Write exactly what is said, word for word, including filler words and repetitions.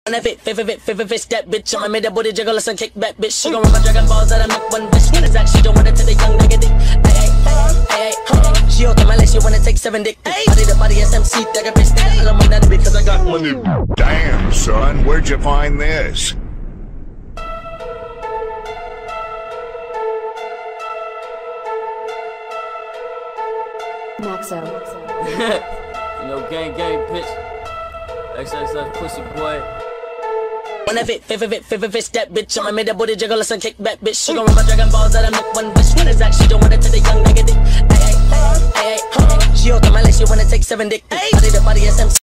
Wanna fit, fit, fit, fit, fit, fit, that bitch. I'ma make that booty jiggle, listen, kick back, bitch. She gon' run my Dragon Balls that I make one bitch. When it's actually don't want it to the young nigga dick. Ay, ay, ay, ay, she hold to my leg, she wanna take seven dick. Body the body S M C, that bitch. I love my daddy because I got money. Damn, son, where'd you find this? Maxo. You know, gang, gang, bitch. X X X, pussy boy. Wanna fit, fit, fit, fit, fit, fit, that bitch. I'ma make that booty jiggle, listen, kick back, bitch. She gon' run my Dragon Balls that I make one bitch. When it's actually don't want it to the young nigga dick. Ay, ay, ay, ay, ay, ay. She hold to my leg, she wanna take seven dick. Body the body S M C.